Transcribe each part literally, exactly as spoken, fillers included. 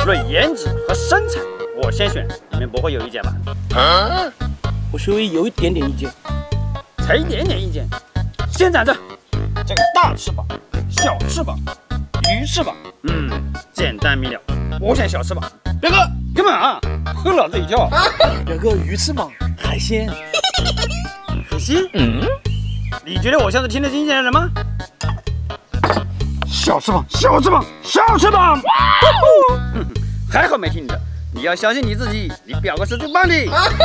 论颜值和身材，我先选，你们不会有意见吧？ 啊，我稍微有一点点意见， 才一点点意见。先站着，这个大翅膀、小翅膀、鱼翅膀，嗯，简单明了。我选小翅膀。表哥，干嘛？吓老子一跳！ 表哥，鱼翅膀，海鲜， 海鲜？嗯，你觉得我像是听得进去的人吗？小翅膀，小翅膀，小翅膀！还好没听着，你要相信你自己，你表哥是最棒的。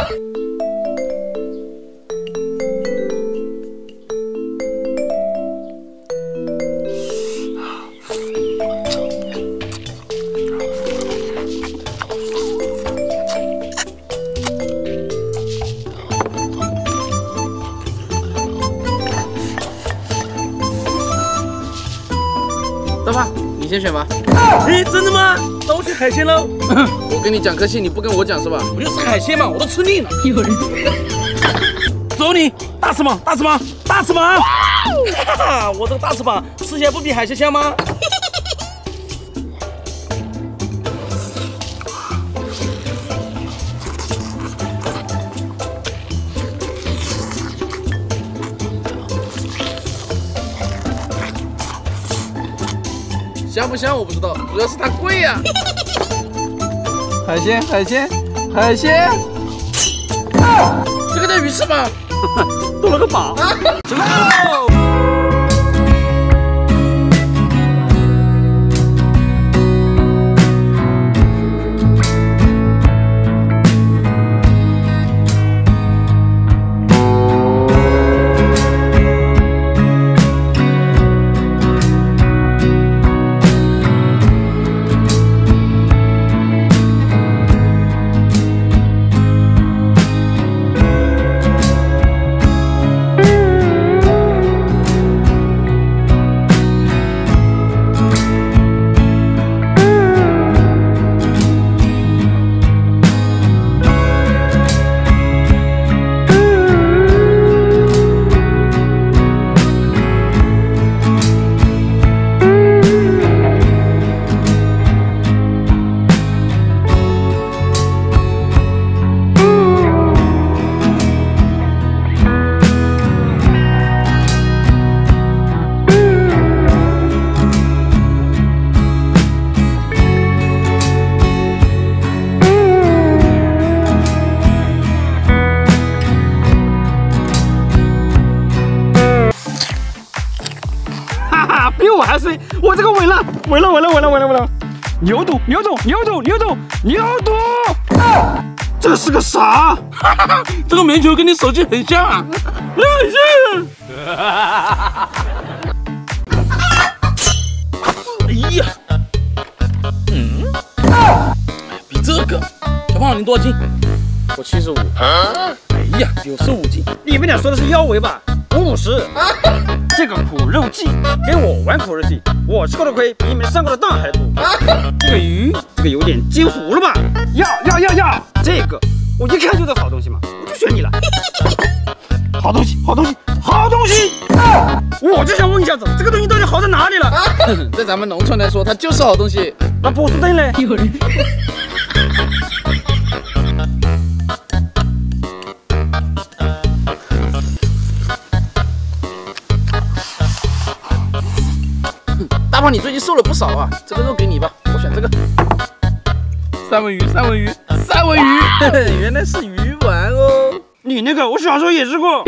大爸，你先选吧。哎，真的吗？那我选海鲜喽。我跟你讲颗星，你不跟我讲是吧？不就是海鲜嘛，我都吃腻了。有人。走你，大翅膀，大翅膀，大翅膀！哈哈，我这个大翅膀吃起来不比海鲜香吗？香不香我不知道，主要是它贵呀、啊。海鲜，海鲜，海鲜！啊，这个叫鱼翅膀， 多了个膀。什么？比我还碎，我这个稳了，稳了，稳了，稳了，稳了，稳了！牛肚，牛肚，牛肚，牛肚，牛肚！啊，这是个啥？ 这个棉球跟你手机很像啊！ 很像。 哎呀，嗯，哎，比这个，小胖你多少斤？我七十五。哎呀，有十五斤。 你们俩说的是腰围吧？我五十。这个苦肉计给我玩苦肉计，我吃过的亏比你们上过的当还多。这个鱼，这个有点煎糊了吧？要要要要！这个我一看就是好东西嘛，我就选你了。好东西，好东西，好东西！啊，我就想问一下子，这个东西到底好在哪里了？ 在咱们农村来说，它就是好东西。 那波司登嘞？有人。 大胖，你最近瘦了不少啊！这个肉给你吧，我选这个。三文鱼，三文鱼，三文鱼，原来是鱼丸哦。 你那个我小时候也吃过。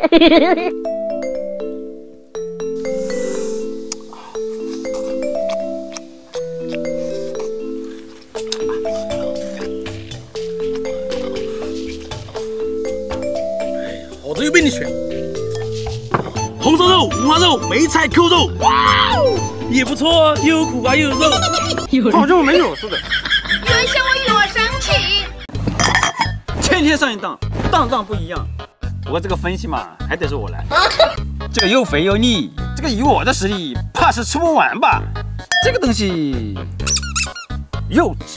哎，好的又被你选。红烧肉、五花肉、梅菜扣肉，哇，也不错哦，又有苦瓜又有肉， 好像我没有似的。 原先我以为我生气， 天天上一当，当当不一样。不过这个分析嘛，还得是我来。这个又肥又腻，这个以我的实力，怕是吃不完吧？这个东西幼稚，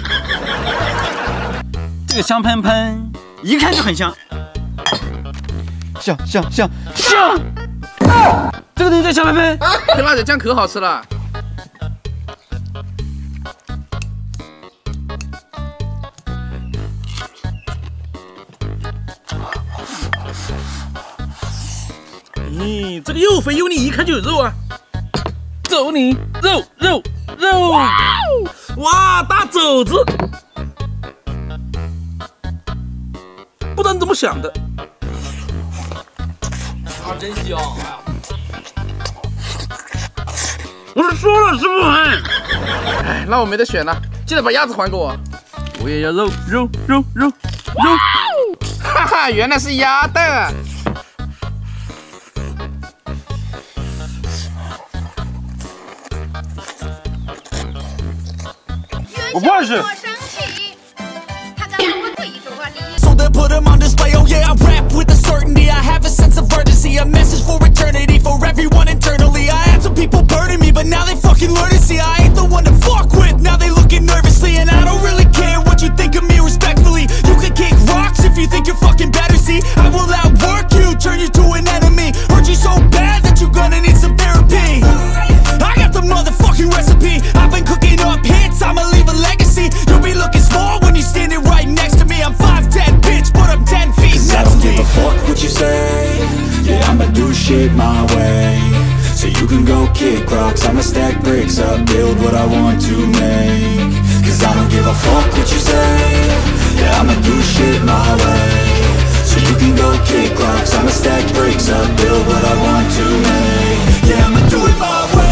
这个香喷喷，一看就很香，香香香香。啊，这个东西在香喷喷， 配辣椒酱可好吃了。 你，这个又肥又腻，一看就有肉啊！走你，肉肉肉！哇，大肘子！不知道你怎么想的。啊，真香！哎呀， 我是说了是不狠。 哎，那我没得选了，记得把鸭子还给我。我也要肉肉肉肉肉！哈哈，原来是鸭蛋啊！ 我不认识。 So they put them on display, oh yeah, I rap with a certainty. I have a sense of urgency, a message for eternity, for everyone internally. I had some people burning me, but now they fucking learn to see I ain't the one to fuck with, now they looking nervously. And I don't really care what you think of me respectfully. You can kick rocks if you think you're fucking better, see I will outwork you, turn you to an enemy. Hurt you so bad that you're gonna need some therapy. I got the motherfucking recipe, I've been cooking up hits, I'ma leave a legacy. You'll be looking small when you're standing right next to me. I'm five ten, bitch, but I'm ten feet. Cause I don't give a fuck what you say. Yeah, I'ma do shit my way. So you can go kick rocks, I'ma stack bricks up, build what I want to make. Cause I don't give a fuck what you say. Yeah, I'ma do shit my way. So you can go kick rocks, I'ma stack bricks up, build what I want to make. Yeah, I'ma do it my way.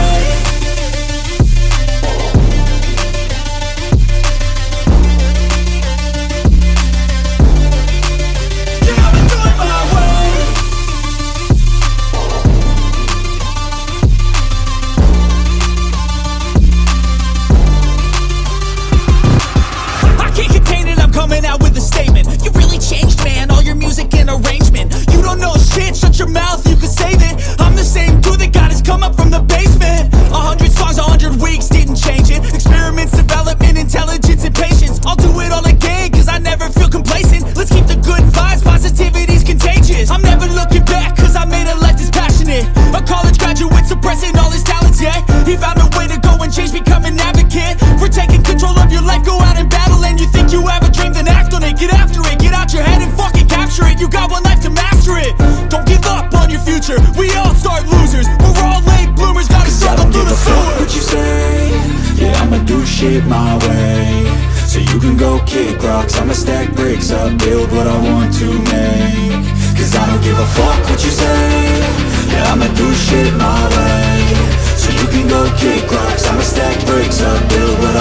Your mouth, you can save it. I'm the same dude that got his come up from the basement. A hundred songs, a hundred weeks, didn't change it. Experiments, development, intelligence, and patience. I'll do it all again, cause I never feel complacent. Let's keep the good vibes, positivity's contagious. I'm never looking back, cause I made a life that's passionate. A college graduate suppressing all his talents, yeah. He found a way to go and change, become an advocate. For taking control of your life, go out and battle. And you think you have a dream, then act on it. Get after it, get out your head and fucking capture it. You got one life to master it. Don't give up on your future, we all start losers. We're all late bloomers, gotta struggle through the sewer. I don't give a fuck what you say. Yeah, I'ma do shit my way. So you can go kick rocks, I'ma stack bricks up, build what I want to make. Cause I don't give a fuck what you say. Yeah, I'ma do shit my way. So you can go kick rocks, I'ma stack bricks up, build what I